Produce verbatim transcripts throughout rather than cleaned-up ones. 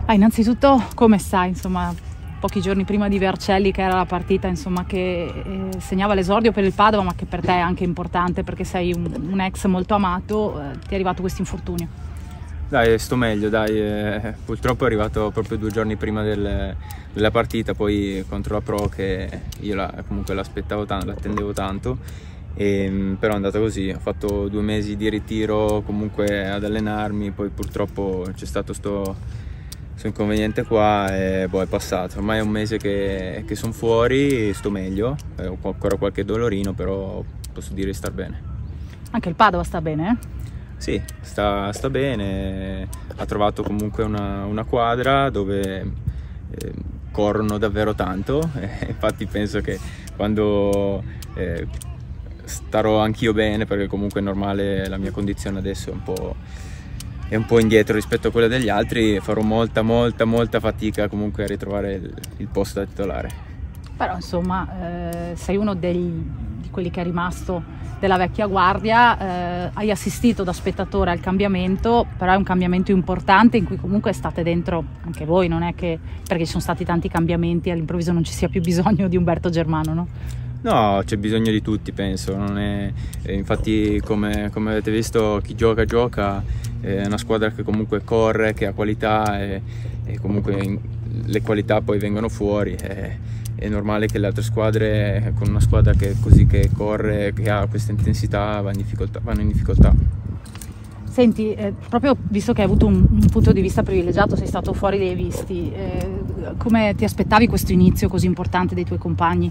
Ah, innanzitutto come stai? Insomma, pochi giorni prima di Vercelli, che era la partita insomma, che eh, segnava l'esordio per il Padova, ma che per te è anche importante perché sei un, un ex molto amato, eh, ti è arrivato questo infortunio? Dai, sto meglio, dai, eh, purtroppo è arrivato proprio due giorni prima del, della partita, poi contro la Pro, che io la, comunque l'aspettavo tanto, l'attendevo tanto, e, però è andata così. Ho fatto due mesi di ritiro comunque ad allenarmi, poi purtroppo c'è stato sto questo inconveniente qua e boh, è passato. Ormai è un mese che, che sono fuori, sto meglio, eh, ho ancora qualche dolorino, però posso dire di star bene. Anche il Padova sta bene, eh? Sì, sta, sta bene, ha trovato comunque una, una quadra dove eh, corrono davvero tanto, eh, infatti penso che quando eh, starò anch'io bene, perché comunque è normale, la mia condizione adesso è un po', è un po' indietro rispetto a quella degli altri, farò molta molta molta fatica comunque a ritrovare il, il posto da titolare. Però insomma eh, sei uno dei, di quelli che è rimasto della vecchia guardia, eh, hai assistito da spettatore al cambiamento, però è un cambiamento importante in cui comunque state dentro anche voi, non è che perché ci sono stati tanti cambiamenti all'improvviso non ci sia più bisogno di Umberto Germano, no? No, c'è bisogno di tutti, penso. Non è, infatti come, come avete visto, chi gioca gioca, è una squadra che comunque corre, che ha qualità e, e comunque le qualità poi vengono fuori. È, è normale che le altre squadre, con una squadra che così che corre, che ha questa intensità, vanno in difficoltà. Vanno in difficoltà. Senti, eh, proprio visto che hai avuto un, un punto di vista privilegiato, sei stato fuori dai visti, eh, come ti aspettavi questo inizio così importante dei tuoi compagni?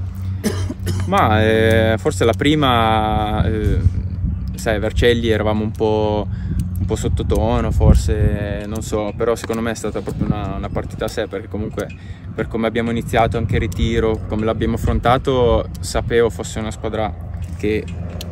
Ma eh, forse la prima, eh, sai, Vercelli eravamo un po', un po' sottotono, forse, non so, però secondo me è stata proprio una, una partita a sé, perché comunque per come abbiamo iniziato anche il ritiro, come l'abbiamo affrontato, sapevo fosse una squadra che,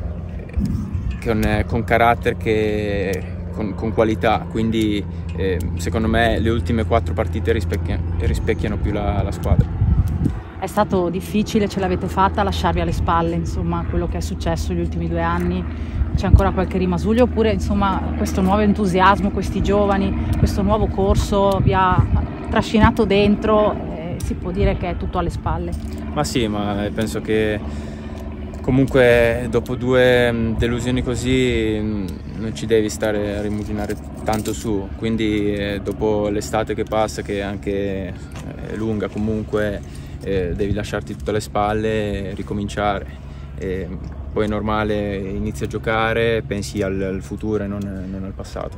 con, con carattere, che, con, con qualità, quindi eh, secondo me le ultime quattro partite rispecchiano, rispecchiano più la, la squadra. È stato difficile, ce l'avete fatta a lasciarvi alle spalle, insomma, quello che è successo negli ultimi due anni? C'è ancora qualche rimasuglio oppure, insomma, questo nuovo entusiasmo, questi giovani, questo nuovo corso vi ha trascinato dentro, eh, si può dire che è tutto alle spalle? Ma sì, ma penso che comunque dopo due delusioni così non ci devi stare a rimuginare tanto su, quindi eh, dopo l'estate che passa, che anche è lunga comunque, Eh, devi lasciarti tutte le spalle e ricominciare, e poi è normale, inizi a giocare, pensi al, al futuro e non, non al passato.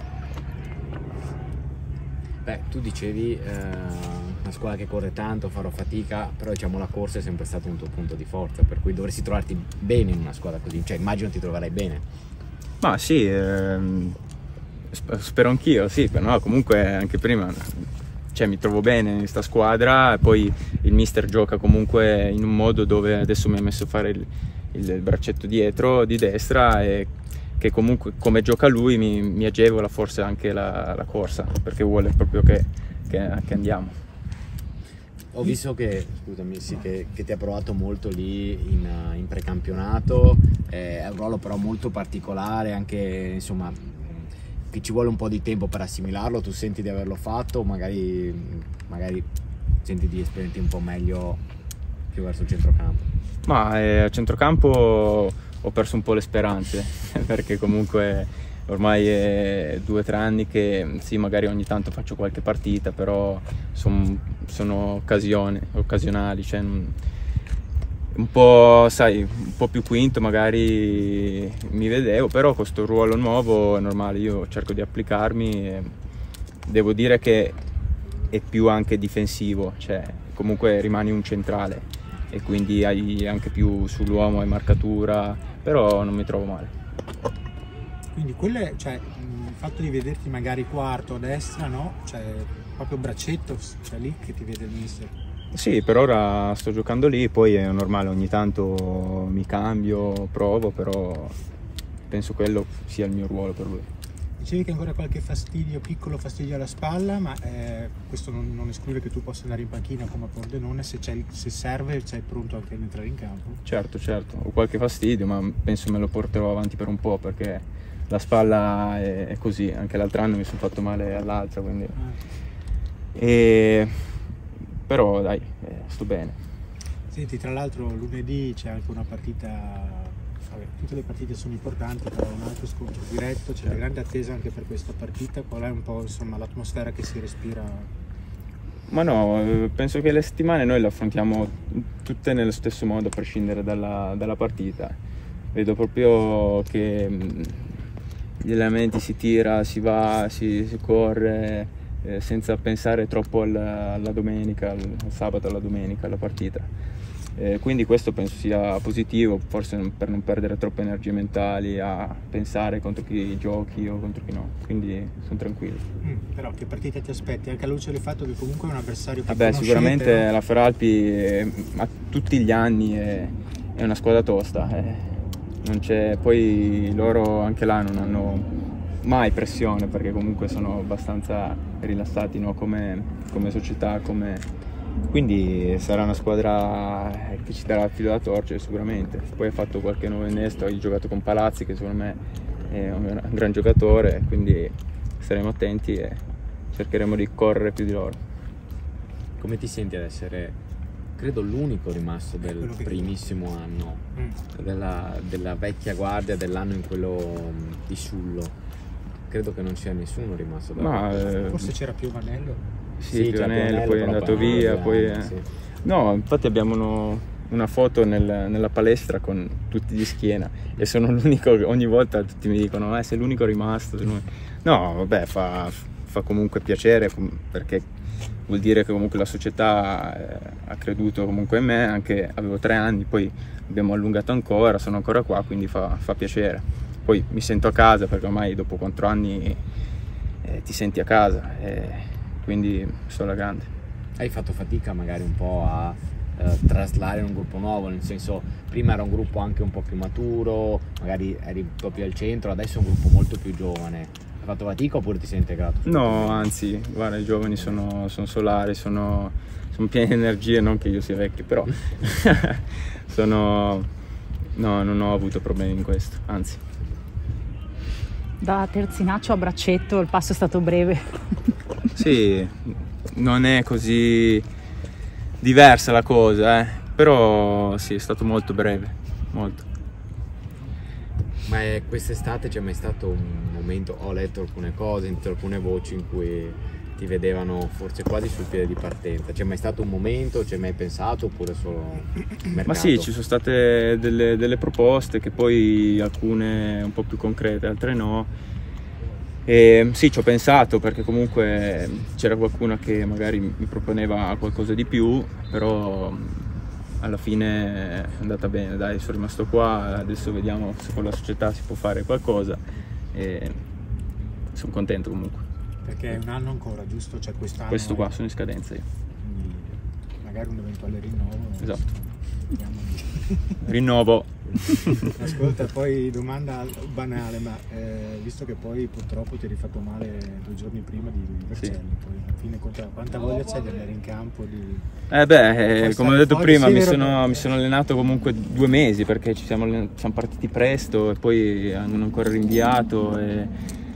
Beh, tu dicevi eh, una squadra che corre tanto, farò fatica, però diciamo la corsa è sempre stato un tuo punto di forza, per cui dovresti trovarti bene in una squadra così, cioè immagino ti troverai bene. Ma sì, ehm, spero anch'io, sì, però no, comunque anche prima cioè, mi trovo bene in questa squadra, e poi il mister gioca comunque in un modo dove adesso mi ha messo a fare il, il braccetto dietro di destra, e che comunque come gioca lui mi, mi agevola forse anche la, la corsa, perché vuole proprio che, che, che andiamo. Ho visto che, scusami, sì, che, che ti ha provato molto lì in, in precampionato, eh, è un ruolo però molto particolare, anche insomma che ci vuole un po' di tempo per assimilarlo. Tu senti di averlo fatto, magari, magari senti di esprimerti un po' meglio più verso il centrocampo? Ma eh, a centrocampo ho perso un po' le speranze perché comunque ormai è due o tre anni che sì, magari ogni tanto faccio qualche partita, però son, sono occasioni, occasionali, cioè un po', sai, un po' più quinto magari mi vedevo, però con questo ruolo nuovo è normale, io cerco di applicarmi e devo dire che è più anche difensivo, cioè comunque rimani un centrale e quindi hai anche più sull'uomo, hai marcatura, però non mi trovo male. Quindi quello è, cioè, il fatto di vederti magari quarto a destra, no? Cioè proprio braccetto, cioè lì che ti vede il mister. Sì, per ora sto giocando lì, poi è normale, ogni tanto mi cambio, provo, però penso quello sia il mio ruolo per lui. Dicevi che ancora qualche fastidio, piccolo fastidio alla spalla, ma eh, questo non, non esclude che tu possa andare in panchina come a Pordenone, se, se serve sei pronto anche ad entrare in campo? Certo, certo, ho qualche fastidio, ma penso me lo porterò avanti per un po', perché la spalla è, è così, anche l'altro anno mi sono fatto male all'altra, quindi... Ah. e, però dai, eh, sto bene. Senti, tra l'altro lunedì c'è anche una partita, vabbè, tutte le partite sono importanti, però un altro scontro diretto, c'è una grande attesa anche per questa partita. Qual è un po' insomma l'atmosfera che si respira? Ma no, penso che le settimane noi le affrontiamo tutte nello stesso modo a prescindere dalla, dalla partita. Vedo proprio che gli allenamenti si tira, si va, si, si corre eh, senza pensare troppo alla, alla domenica, al, al sabato, alla domenica, alla partita. Eh, quindi questo penso sia positivo, forse per non perdere troppe energie mentali a pensare contro chi giochi o contro chi no, quindi sono tranquillo. Mm, però che partita ti aspetti? Anche alla luce del fatto che comunque è un avversario che Vabbè, sicuramente però... la Feralpi eh, a tutti gli anni è, è una squadra tosta, eh. Non c'è, poi loro anche là non hanno mai pressione perché comunque sono abbastanza rilassati, no? come, come società, come... quindi sarà una squadra che ci darà il filo da torcere sicuramente. Poi ha fatto qualche nuovo innesto, ha giocato con Palazzi che secondo me è un, un gran giocatore, quindi staremo attenti e cercheremo di correre più di loro. Come ti senti ad essere, credo, l'unico rimasto del primissimo anno, mm. della, della vecchia guardia, dell'anno in quello di Sullo? Credo che non sia nessuno rimasto da Ma, eh, forse c'era Piovanello? Sì, sì, Piovanello, poi è andato via, poi è... sì. No, infatti abbiamo uno, una foto nel, nella palestra con tutti di schiena e sono l'unico che ogni volta tutti mi dicono eh, sei l'unico rimasto. No, vabbè, fa, fa comunque piacere perché vuol dire che comunque la società eh, ha creduto comunque in me, anche avevo tre anni, poi abbiamo allungato ancora, sono ancora qua, quindi fa, fa piacere. Poi mi sento a casa perché ormai dopo quattro anni eh, ti senti a casa. Eh, quindi sto alla grande. Hai fatto fatica magari un po' a eh, traslare un gruppo nuovo, nel senso prima era un gruppo anche un po' più maturo, magari eri proprio al centro, adesso è un gruppo molto più giovane. Hai fatto fatica oppure ti sei integrato? No, anzi, guarda, i giovani sono, sono solari, sono, sono pieni di energie, non che io sia vecchio, però sono... no, non ho avuto problemi in questo, anzi. Da Terzinaccio a Braccetto il passo è stato breve. Sì, non è così diversa la cosa, eh. Però sì, è stato molto breve, molto. Ma quest'estate c'è mai stato un momento, ho letto alcune cose, in alcune voci in cui ti vedevano forse quasi sul piede di partenza, c'è mai stato un momento, ci hai mai pensato oppure solo mercato? Ma sì, ci sono state delle, delle proposte che poi alcune un po' più concrete, altre no. E sì, ci ho pensato perché comunque c'era qualcuno che magari mi proponeva qualcosa di più, però alla fine è andata bene, dai, sono rimasto qua, adesso vediamo se con la società si può fare qualcosa e sono contento comunque. Perché è un anno ancora, giusto? Cioè quest'anno. Questo qua, sono in scadenza io. Quindi magari un eventuale rinnovo. Esatto. Vediamo. Rinnovo. Ascolta, poi domanda banale, ma eh, visto che poi purtroppo ti eri fatto male due giorni prima di Vercelli, sì. Poi alla fine quanta, quanta voglia c'è di andare in campo? Di... Eh beh, eh, come ho detto prima, sì, mi, vero, sono, mi sono allenato comunque due mesi perché ci siamo, siamo partiti presto e poi hanno ancora rinviato e,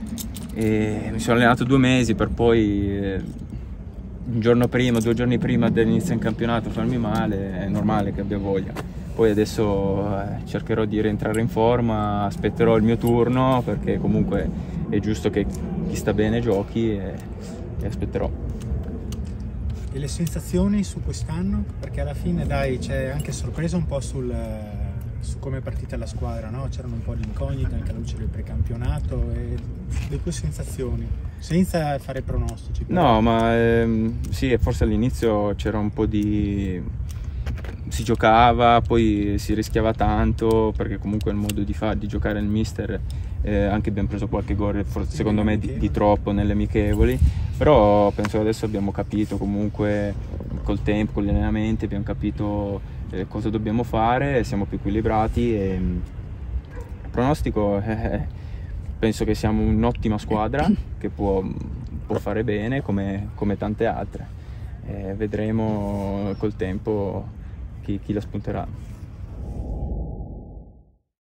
e mi sono allenato due mesi per poi eh, un giorno prima, due giorni prima dell'inizio in campionato farmi male, è normale che abbia voglia. Poi adesso eh, cercherò di rientrare in forma, aspetterò il mio turno perché comunque è giusto che chi sta bene giochi e, e aspetterò. E le sensazioni su quest'anno? Perché alla fine dai, c'è anche sorpresa un po' sul, su come è partita la squadra, no? C'erano un po' di incognite anche alla luce del precampionato. E le tue sensazioni? Senza fare pronostici. Però. No, ma ehm, sì, forse all'inizio c'era un po' di... si giocava, poi si rischiava tanto perché comunque il modo di, fa, di giocare il mister, eh, anche abbiamo preso qualche gol forse, secondo me di, di troppo nelle amichevoli, però penso che adesso abbiamo capito comunque col tempo, con gli allenamenti abbiamo capito eh, cosa dobbiamo fare, siamo più equilibrati e il pronostico eh, penso che siamo un'ottima squadra che può, può fare bene come, come tante altre, eh, vedremo col tempo chi, chi la spunterà.